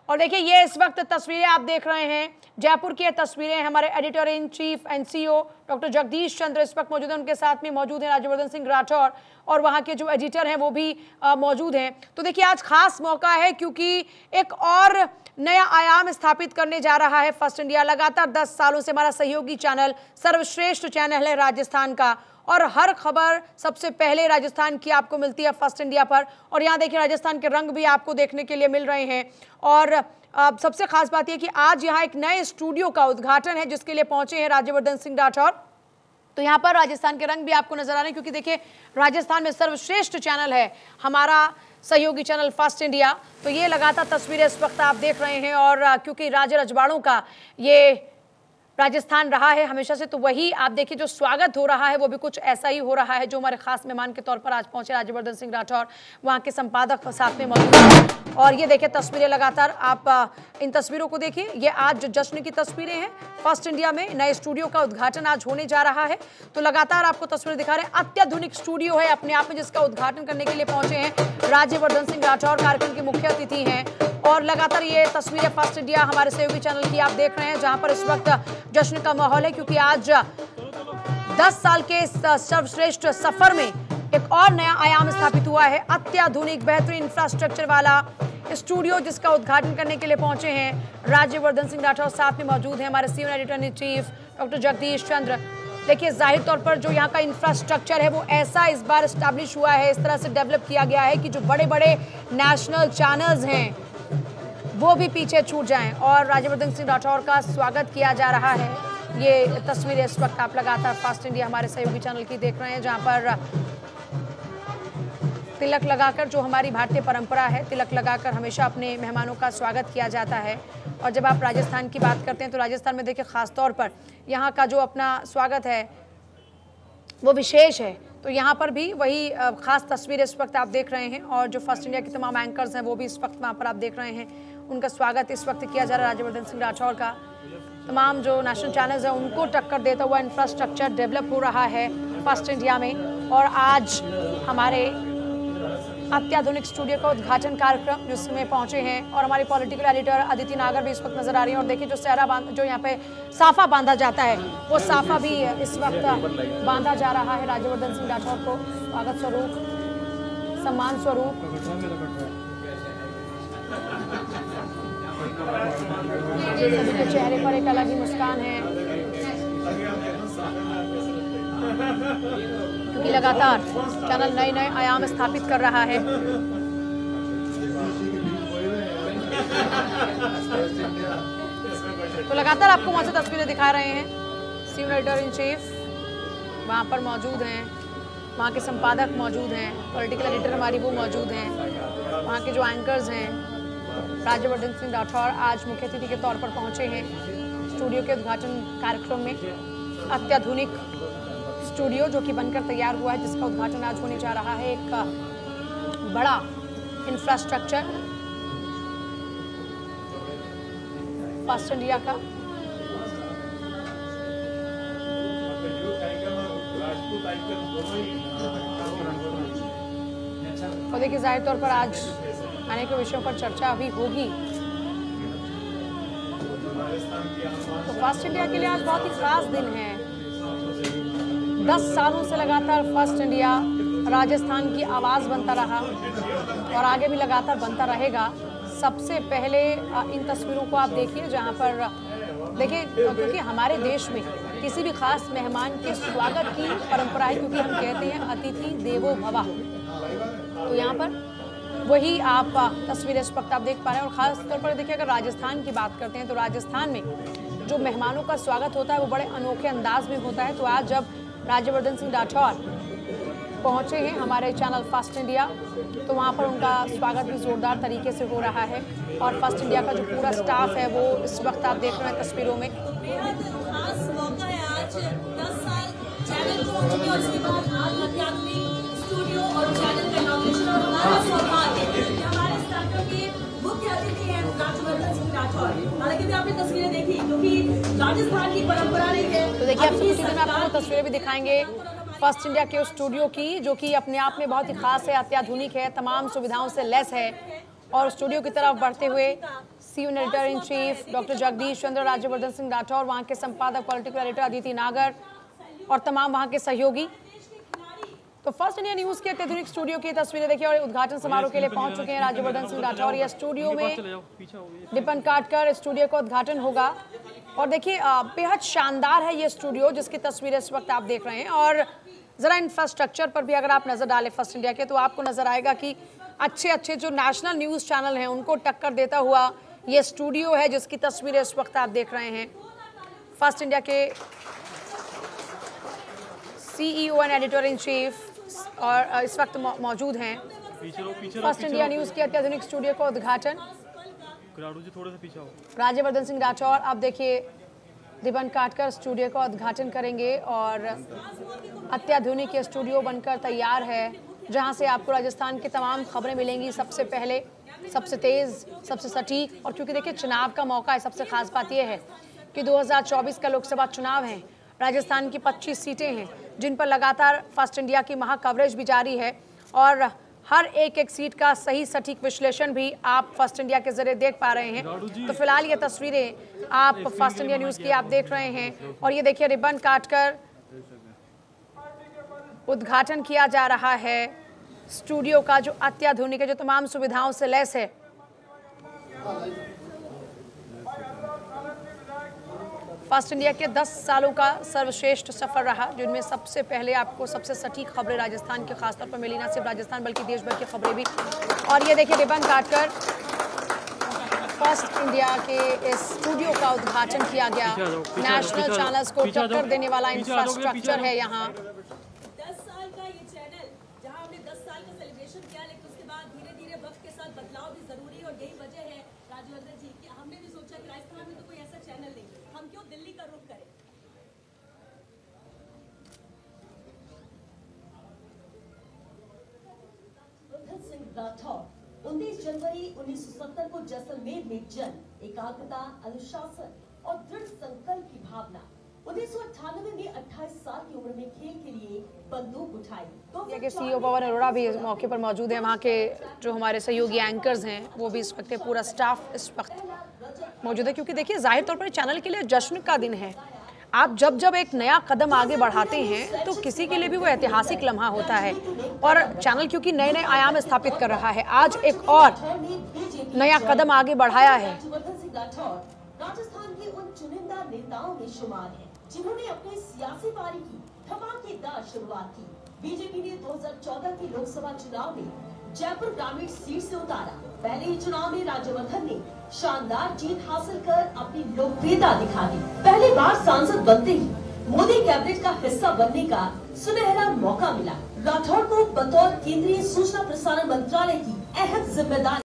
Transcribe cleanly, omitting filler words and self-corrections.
और देखिए ये इस वक्त तस्वीरें आप देख रहे हैं, जयपुर की ये तस्वीरें, हमारे editor in chief and CEO doctor Jagdish Chandra इस वक्त मौजूद हैं, उनके साथ में मौजूद हैं राज्यवर्धन सिंह राठौर और वहाँ के जो एडिटर हैं वो भी मौजूद हैं। तो देखिए आज खास मौका है क्योंकि एक और नया आयाम स्थापित करने जा रहा है फर्स्ट इंडिया। लगातार 10 सालों से हमारा सहयोगी चैनल, सर्वश्रेष्ठ चैनल है राजस्थान का, और हर खबर सबसे पहले राजस्थान की आपको मिलती है फर्स्ट इंडिया पर। और यहाँ देखिए राजस्थान के रंग भी आपको देखने के लिए मिल रहे हैं। और सबसे खास बात यह कि आज यहाँ एक नए स्टूडियो का उद्घाटन है जिसके लिए पहुंचे हैं राज्यवर्धन सिंह राठौर। तो यहाँ पर राजस्थान के रंग भी आपको नजर आ रहे हैं क्योंकि देखिए राजस्थान में सर्वश्रेष्ठ चैनल है हमारा सहयोगी चैनल फर्स्ट इंडिया। तो ये लगातार तस्वीरें इस वक्त आप देख रहे हैं, और क्योंकि राजे रजवाड़ों का ये राजस्थान रहा है हमेशा से, तो वही आप देखिए जो स्वागत हो रहा है वो भी कुछ ऐसा ही हो रहा है। जो हमारे खास मेहमान के तौर पर आज पहुंचे राज्यवर्धन सिंह राठौर, वहाँ के संपादक साथ में मौजूद हैं। और ये देखिए तस्वीरें लगातार आप इन तस्वीरों को देखिए, ये आज जो जश्न की तस्वीरें हैं फर्स्ट इंडिया में नए स्टूडियो का उद्घाटन आज होने जा रहा है। तो लगातार आपको तस्वीरें दिखा रहे हैं, अत्याधुनिक स्टूडियो है अपने आप में जिसका उद्घाटन करने के लिए पहुंचे हैं राज्यवर्धन सिंह राठौर, कार्यक्रम के मुख्य अतिथि हैं। और लगातार ये तस्वीरें फर्स्ट इंडिया हमारे सहयोगी चैनल की आप देख रहे हैं जहां पर इस वक्त जश्न का माहौल है क्योंकि आज 10 साल के सर्वश्रेष्ठ सफर में एक और नया आयाम स्थापित हुआ है। अत्याधुनिक बेहतरीन इंफ्रास्ट्रक्चर वाला स्टूडियो जिसका उद्घाटन करने के लिए पहुंचे हैं राज्यवर्धन सिंह राठौर, साथ में मौजूद है हमारे senior editor in chief doctor Jagdish Chandra. देखिए जाहिर तौर पर जो यहाँ का इंफ्रास्ट्रक्चर है वो ऐसा इस बार एस्टैब्लिश हुआ है, इस तरह से डेवलप किया गया है कि जो बड़े बड़े नेशनल चैनल्स हैं वो भी पीछे छूट जाएं। और राज्यवर्धन सिंह राठौर का स्वागत किया जा रहा है। ये तस्वीरें इस वक्त आप लगातार फास्ट इंडिया हमारे सहयोगी चैनल की देख रहे हैं जहां पर तिलक लगाकर, जो हमारी भारतीय परंपरा है, तिलक लगाकर हमेशा अपने मेहमानों का स्वागत किया जाता है। और जब आप राजस्थान की बात करते हैं तो राजस्थान में देखिए खास तौर पर यहाँ का जो अपना स्वागत है वो विशेष है। तो यहाँ पर भी वही खास तस्वीर इस वक्त आप देख रहे हैं, और जो फर्स्ट इंडिया के तमाम एंकर्स हैं वो भी इस वक्त वहाँ पर आप देख रहे हैं, उनका स्वागत इस वक्त किया जा रहा है राज्यवर्धन सिंह राठौर का। तमाम जो नेशनल चैनल्स हैं उनको टक्कर देता हुआ इंफ्रास्ट्रक्चर डेवलप हो रहा है फर्स्ट इंडिया में। और आज हमारे अत्याधुनिक स्टूडियो का उद्घाटन कार्यक्रम जिसमें पहुंचे हैं, और हमारी पॉलिटिकल एडिटर अदिति नागर भी इस वक्त नजर आ रही है। और देखिए जो सहरा जो यहाँ पे साफा बांधा जाता है वो साफा भी इस वक्त बांधा जा रहा है राज्यवर्धन सिंह राठौर को स्वागत स्वरूप, सम्मान स्वरूप। सभी के चेहरे पर एक अलग ही मुस्कान है क्योंकि लगातार चैनल नए नए आयाम स्थापित कर रहा है। तो लगातार आपको वहां से तस्वीरें दिखा रहे हैं, सीनियर एडिटर इन चीफ वहां पर मौजूद हैं, वहां के संपादक मौजूद हैं, पॉलिटिकल एडिटर हमारी वो मौजूद हैं, वहां के जो एंकर्स हैं। राज्यवर्धन सिंह राठौर आज मुख्य अतिथि के तौर पर पहुंचे हैं स्टूडियो के उद्घाटन कार्यक्रम में। अत्याधुनिक स्टूडियो जो कि बनकर तैयार हुआ है जिसका उद्घाटन आज होने जा रहा है, एक बड़ा इंफ्रास्ट्रक्चर फर्स्ट इंडिया का। और देखिए जाहिर तौर पर आज अनेक विषयों पर चर्चा अभी होगी। तो फर्स्ट इंडिया के लिए आज बहुत ही खास दिन है। 10 सालों से लगातार फर्स्ट इंडिया राजस्थान की आवाज़ बनता रहा और आगे भी लगातार बनता रहेगा। सबसे पहले इन तस्वीरों को आप देखिए जहां पर देखिए, क्योंकि हमारे देश में किसी भी खास मेहमान के स्वागत की परंपरा है, क्योंकि हम कहते हैं अतिथि देवो भव। तो यहाँ पर वही आप तस्वीरें इस वक्त आप देख पा रहे हैं। और ख़ास तौर पर देखिए अगर राजस्थान की बात करते हैं तो राजस्थान में जो मेहमानों का स्वागत होता है वो बड़े अनोखे अंदाज में होता है। तो आज जब राज्यवर्धन सिंह राठौर पहुंचे हैं हमारे चैनल फर्स्ट इंडिया, तो वहां पर उनका स्वागत भी जोरदार तरीके से हो रहा है। और फर्स्ट इंडिया का जो पूरा स्टाफ है वो इस वक्त आप देख रहे हैं तस्वीरों में। खास मौका है आज 10 साल चैनल को हो चुके और उसके बाद आज अत्याधुनिक स्टूडियो और चैनल का इनॉग्रेशन और हमारा सौभाग्य हमारे स्टार्टअप के मुख्य अतिथि हैं राज्यवर्धन सिंह राठौर। हालांकि भी आपने तस्वीरें देखी क्योंकि राजस्थान की परंपरा रही है। तो देखिए आप सबको चीज़ें में आपको तस्वीरें भी दिखाएंगे फर्स्ट इंडिया के स्टूडियो की, जो कि अपने आप में बहुत ही खास है, अत्याधुनिक है, तमाम सुविधाओं से लैस है। और स्टूडियो की तरफ बढ़ते हुए senior editor in chief doctor Jagdish Chandra, Rajyavardhan Singh Rathore, वहाँ के संपादक पॉलिटिकल एडिटर अदिति नागर और तमाम वहाँ के सहयोगी। तो फर्स्ट इंडिया न्यूज़ के अत्याधुनिक स्टूडियो की तस्वीरें देखिए और उद्घाटन समारोह के लिए पहुंच चुके हैं राज्यवर्धन सिंह राठौर। यह स्टूडियो में रिबन काटकर स्टूडियो का उद्घाटन होगा और देखिए बेहद शानदार है ये स्टूडियो जिसकी तस्वीरें इस वक्त आप देख रहे हैं। और ज़रा इंफ्रास्ट्रक्चर पर भी अगर आप नज़र डालें फर्स्ट इंडिया के, तो आपको नज़र आएगा कि अच्छे अच्छे जो नेशनल न्यूज़ चैनल हैं उनको टक्कर देता हुआ ये स्टूडियो है जिसकी तस्वीरें इस वक्त आप देख रहे हैं। फर्स्ट इंडिया के CEO and editor in chief और इस वक्त मौजूद हैं। फर्स्ट इंडिया न्यूज़ के अत्याधुनिक स्टूडियो का उद्घाटन राज्यवर्धन सिंह राठौर आप देखिए रिबन काटकर स्टूडियो का उद्घाटन करेंगे और अत्याधुनिक ये स्टूडियो बनकर तैयार है जहां से आपको राजस्थान की तमाम खबरें मिलेंगी सबसे पहले, सबसे तेज़, सबसे सटीक। और क्योंकि देखिए चुनाव का मौका है, सबसे खास बात यह है कि 2024 का लोकसभा चुनाव है, राजस्थान की 25 सीटें हैं जिन पर लगातार फर्स्ट इंडिया की महा कवरेज भी जारी है और हर एक सीट का सही सटीक विश्लेषण भी आप फर्स्ट इंडिया के जरिए देख पा रहे हैं। तो फिलहाल ये तस्वीरें आप फर्स्ट इंडिया न्यूज़ की आप देख रहे हैं और ये देखिए रिबन काटकर उद्घाटन किया जा रहा है स्टूडियो का जो अत्याधुनिक है, जो तमाम सुविधाओं से लैस है। फर्स्ट इंडिया के 10 सालों का सर्वश्रेष्ठ सफर रहा जिनमें सबसे पहले आपको सबसे सटीक खबरें राजस्थान के खासतौर पर मिली, ना सिर्फ राजस्थान बल्कि देश भर की खबरें भी। और ये देखिए रिबन काटकर फर्स्ट इंडिया के इस स्टूडियो का उद्घाटन किया गया। नेशनल चैनल्स को टक्कर देने वाला इंफ्रास्ट्रक्चर है यहाँ। 10 साल का ये चैनल जहां हमने 10 साल का सेलिब्रेशन किया, लेकिन उसके बाद धीरे धीरे वक्त के साथ बदलाव भी जरूरी है और यही वजह है राजवर्धन जी कि हमने भी सोचा कि राजस्थान में तो कोई ऐसा चैनल नहीं, हम क्यों दिल्ली का रुख करें। राज्यवर्धन सिंह राठौर 19 जनवरी 1970 को जैसलमेर में जन्म, एकाग्रता, अनुशासन और दृढ़ संकल्प की भावना। 1998 में 28 साल की उम्र में खेल के लिए बंदूक उठाई। CEO पवन अरोड़ा भी इस मौके पर मौजूद है। वहाँ के जो हमारे सहयोगी एंकर्स हैं वो भी इस वक्त, पूरा स्टाफ इस वक्त मौजूद है क्योंकि देखिए जाहिर तौर पर चैनल के लिए जश्न का दिन है। आप जब जब एक नया कदम आगे बढ़ाते हैं तो किसी के लिए भी वो ऐतिहासिक लम्हा होता है और चैनल क्योंकि नए नए आयाम स्थापित कर रहा है, आज एक और नया कदम आगे बढ़ाया है। राजस्थान के उन चुनिंदा नेताओं में शुमार है जिन्होंने अपनी सियासी पारी की धमाकेदार शुरुआत की। बीजेपी ने 2014 के लोकसभा चुनाव में जयपुर ग्रामीण सीट से उतारा। पहले ही चुनाव में राज्यवर्धन ने शानदार जीत हासिल कर अपनी लोकप्रियता दिखा दी। पहली बार सांसद बनते ही मोदी कैबिनेट का हिस्सा बनने का सुनहरा मौका मिला। राठौर को बतौर केंद्रीय सूचना प्रसारण मंत्रालय की अहम जिम्मेदारी